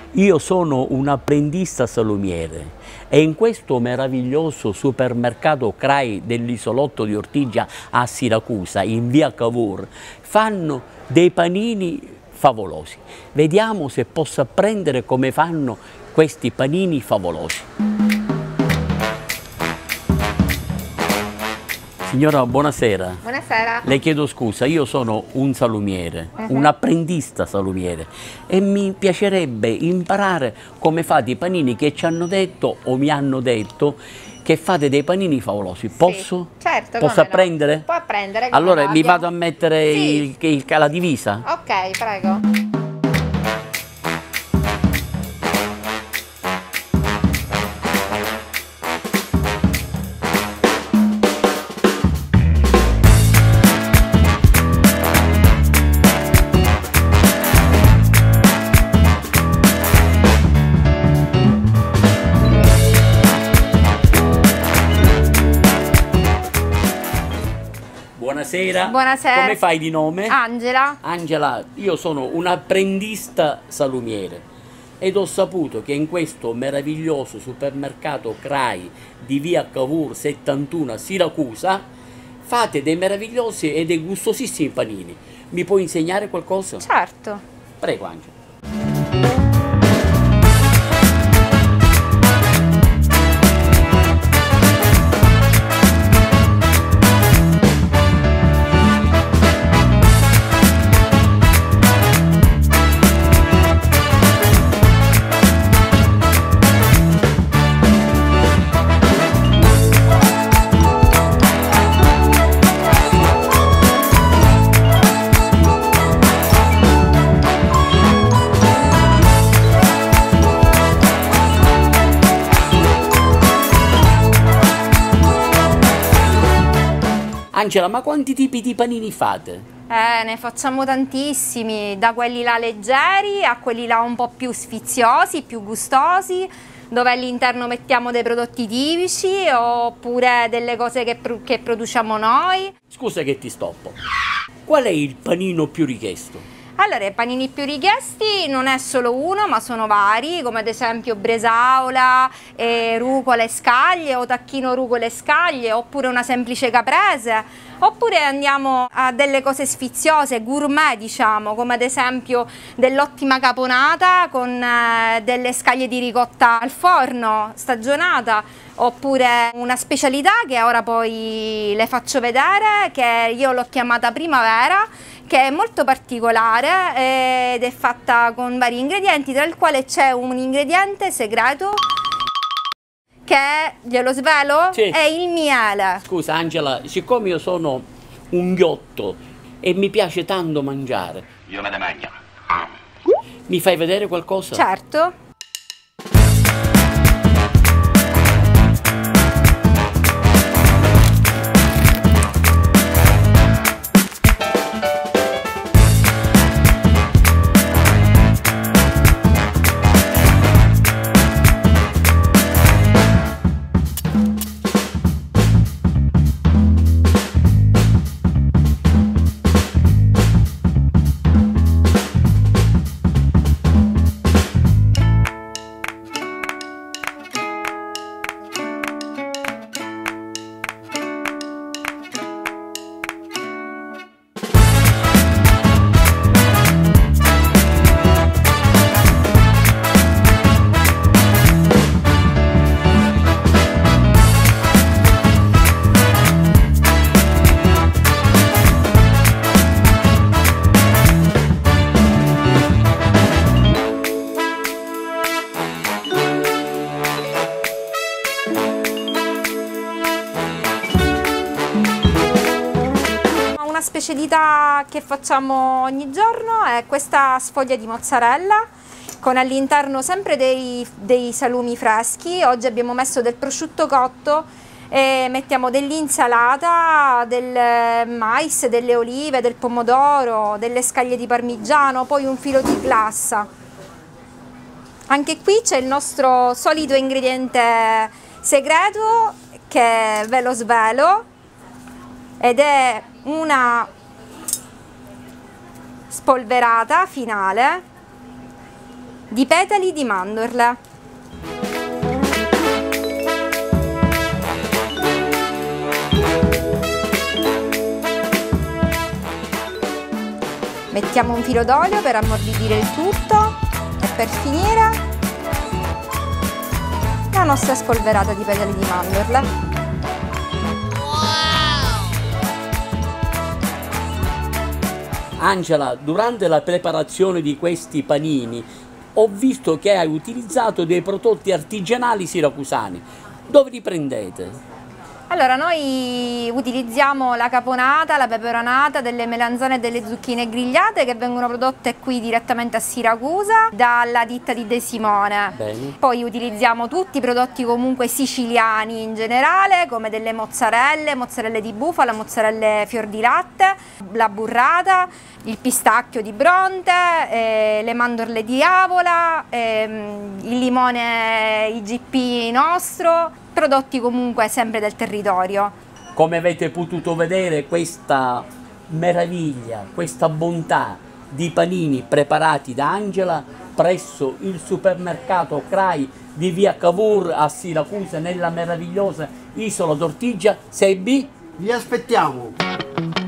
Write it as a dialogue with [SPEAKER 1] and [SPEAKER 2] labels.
[SPEAKER 1] Io sono un apprendista salumiere e in questo meraviglioso supermercato CRAI dell'isolotto di Ortigia a Siracusa, in via Cavour, fanno dei panini favolosi. Vediamo se posso apprendere come fanno questi panini favolosi. Signora, buonasera.
[SPEAKER 2] Buonasera.
[SPEAKER 1] Le chiedo scusa, io sono un salumiere, un apprendista salumiere e mi piacerebbe imparare come fate i panini che ci hanno detto o mi hanno detto che fate dei panini favolosi. Posso?
[SPEAKER 2] Sì, certo.
[SPEAKER 1] Posso apprendere?
[SPEAKER 2] No? Può apprendere.
[SPEAKER 1] Allora
[SPEAKER 2] no,
[SPEAKER 1] mi vado a mettere
[SPEAKER 2] sì.
[SPEAKER 1] la divisa?
[SPEAKER 2] Ok, prego.
[SPEAKER 1] Buonasera.
[SPEAKER 2] Buonasera.
[SPEAKER 1] Come fai di nome?
[SPEAKER 2] Angela.
[SPEAKER 1] Angela, io sono un apprendista salumiere ed ho saputo che in questo meraviglioso supermercato CRAI di via Cavour 71 a Siracusa fate dei meravigliosi e dei gustosissimi panini. Mi puoi insegnare qualcosa?
[SPEAKER 2] Certo.
[SPEAKER 1] Prego, Angela. Angela, ma quanti tipi di panini fate?
[SPEAKER 2] Ne facciamo tantissimi, da quelli là leggeri a quelli là un po' più sfiziosi, più gustosi, dove all'interno mettiamo dei prodotti tipici oppure delle cose che produciamo noi.
[SPEAKER 1] Scusa che ti stoppo. Qual è il panino più richiesto?
[SPEAKER 2] Allora, i panini più richiesti non è solo uno, ma sono vari, come ad esempio bresaola, rucola e scaglie, o tacchino rucola e scaglie, oppure una semplice caprese, oppure andiamo a delle cose sfiziose, gourmet diciamo, come ad esempio dell'ottima caponata con delle scaglie di ricotta al forno, stagionata, oppure una specialità che ora poi le faccio vedere, che io l'ho chiamata primavera, che è molto particolare ed è fatta con vari ingredienti, tra il quale c'è un ingrediente segreto che, glielo svelo,
[SPEAKER 1] sì,
[SPEAKER 2] è il miele.
[SPEAKER 1] Scusa Angela, siccome io sono un ghiotto e mi piace tanto mangiare,
[SPEAKER 3] io me ne mangio.
[SPEAKER 1] mi fai vedere qualcosa?
[SPEAKER 2] Certo. Una specialità che facciamo ogni giorno è questa sfoglia di mozzarella con all'interno sempre dei salumi freschi. Oggi abbiamo messo del prosciutto cotto e mettiamo dell'insalata, del mais, delle olive, del pomodoro, delle scaglie di parmigiano, poi un filo di glassa. Anche qui c'è il nostro solito ingrediente segreto che ve lo svelo ed è una spolverata finale di petali di mandorle. Mettiamo un filo d'olio per ammorbidire il tutto e per finire la nostra spolverata di petali di mandorle.
[SPEAKER 1] Angela, durante la preparazione di questi panini ho visto che hai utilizzato dei prodotti artigianali siracusani. Dove li prendete?
[SPEAKER 2] Allora, noi utilizziamo la caponata, la peperonata, delle melanzane e delle zucchine grigliate che vengono prodotte qui direttamente a Siracusa dalla ditta di De Simone.
[SPEAKER 1] Bene.
[SPEAKER 2] Poi utilizziamo tutti i prodotti comunque siciliani in generale, come delle mozzarelle di bufala, mozzarelle fior di latte, la burrata, il pistacchio di Bronte, le mandorle di Avola, il limone IGP nostro, prodotti comunque sempre del territorio.
[SPEAKER 1] Come avete potuto vedere, questa meraviglia, questa bontà di panini preparati da Angela presso il supermercato CRAI di via Cavour a Siracusa, nella meravigliosa isola d'Ortigia 6B.
[SPEAKER 3] Vi aspettiamo!